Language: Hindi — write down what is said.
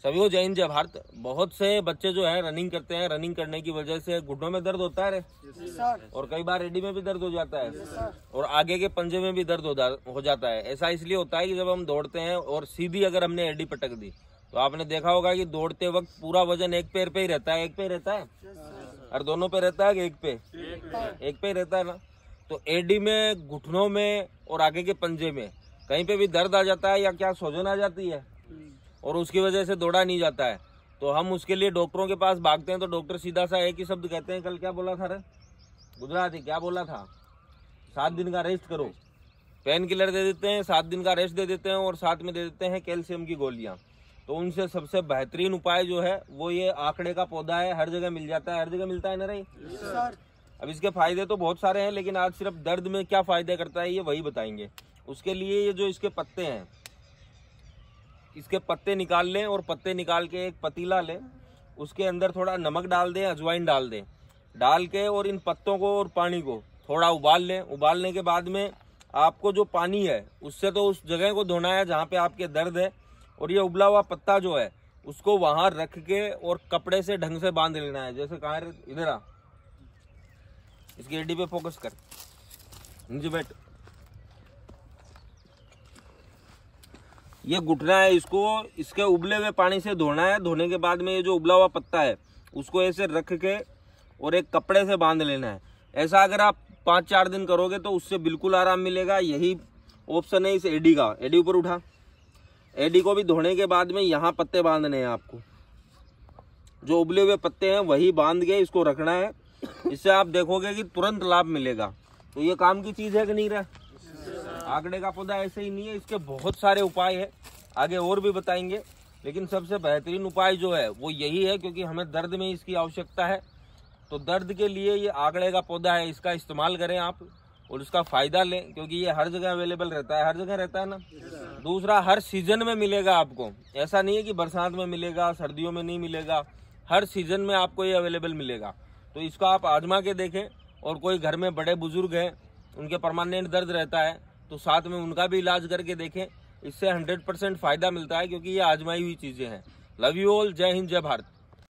सभी को जय हिंद जय भारत। बहुत से बच्चे जो है रनिंग करते हैं, रनिंग करने की वजह से घुटनों में दर्द होता है रे और कई बार एडी में भी दर्द हो जाता है और आगे के पंजे में भी दर्द हो जाता है। ऐसा इसलिए होता है कि जब हम दौड़ते हैं और सीधी अगर हमने एडी पटक दी तो आपने देखा होगा कि दौड़ते वक्त पूरा वजन एक पैर पे ही रहता है। एक पे ही रहता है और दोनों पे रहता है कि एक पे ही रहता है ना। तो एडी में, घुटनों में और आगे के पंजे में कहीं पे भी दर्द आ जाता है या क्या सूजन आ जाती है और उसकी वजह से दौड़ा नहीं जाता है, तो हम उसके लिए डॉक्टरों के पास भागते हैं। तो डॉक्टर सीधा सा एक ही शब्द कहते हैं, कल क्या बोला था रे गुजराती, क्या बोला था, 7 दिन का रेस्ट करो। पेन किलर दे देते हैं, 7 दिन का रेस्ट दे देते हैं और साथ में दे देते हैं कैल्शियम की गोलियां। तो उनसे सबसे बेहतरीन उपाय जो है वो ये आंकड़े का पौधा है। हर जगह मिल जाता है, हर जगह मिलता है ना रे। अब इसके फायदे तो बहुत सारे हैं, लेकिन आज सिर्फ दर्द में क्या फायदे करता है ये वही बताएंगे। उसके लिए ये जो इसके पत्ते हैं, इसके पत्ते निकाल लें और पत्ते निकाल के एक पतीला लें, उसके अंदर थोड़ा नमक डाल दें, अजवाइन डाल दें, डाल के और इन पत्तों को और पानी को थोड़ा उबाल लें। उबालने के बाद में आपको जो पानी है उससे तो उस जगह को धोना है जहाँ पे आपके दर्द है, और ये उबला हुआ पत्ता जो है उसको वहां रख के और कपड़े से ढंग से बांध लेना है। जैसे कहाँ इधर आ, इसकी एडी पे फोकस कर, नीचे बैठ। ये घुटना है, इसको इसके उबले हुए पानी से धोना है। धोने के बाद में ये जो उबला हुआ पत्ता है उसको ऐसे रख के और एक कपड़े से बांध लेना है। ऐसा अगर आप 5-4 दिन करोगे तो उससे बिल्कुल आराम मिलेगा। यही ऑप्शन है इस एडी का। एडी ऊपर उठा। एडी को भी धोने के बाद में यहाँ पत्ते बांधने हैं आपको, जो उबले हुए पत्ते हैं वही बांध के इसको रखना है। इससे आप देखोगे कि तुरंत लाभ मिलेगा। तो ये काम की चीज है कि नहीं रहा। आंकड़े का पौधा ऐसे ही नहीं है, इसके बहुत सारे उपाय है, आगे और भी बताएंगे। लेकिन सबसे बेहतरीन उपाय जो है वो यही है, क्योंकि हमें दर्द में इसकी आवश्यकता है। तो दर्द के लिए ये आंकड़े का पौधा है, इसका इस्तेमाल करें आप और इसका फायदा लें, क्योंकि ये हर जगह अवेलेबल रहता है। हर जगह रहता है ना। दूसरा, हर सीजन में मिलेगा आपको। ऐसा नहीं है कि बरसात में मिलेगा, सर्दियों में नहीं मिलेगा, हर सीजन में आपको ये अवेलेबल मिलेगा। तो इसको आप आजमा के देखें। और कोई घर में बड़े बुजुर्ग हैं, उनके परमानेंट दर्द रहता है, तो साथ में उनका भी इलाज करके देखें। इससे 100% फायदा मिलता है, क्योंकि ये आजमाई हुई चीजें हैं। Love you all. जय हिंद जय भारत।